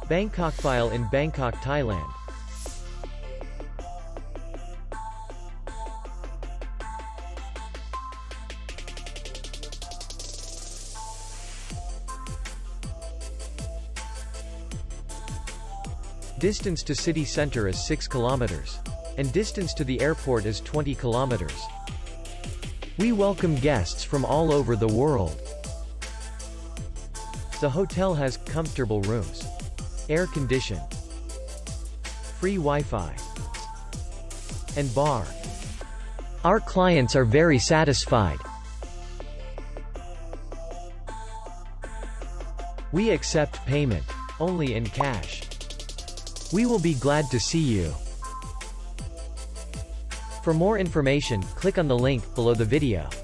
Bangkokfile in Bangkok, Thailand. Distance to city center is 6 kilometers. And distance to the airport is 20 kilometers. We welcome guests from all over the world. The hotel has comfortable rooms, air condition, free Wi-Fi, and bar. Our clients are very satisfied. We accept payment only in cash. We will be glad to see you. For more information, click on the link below the video.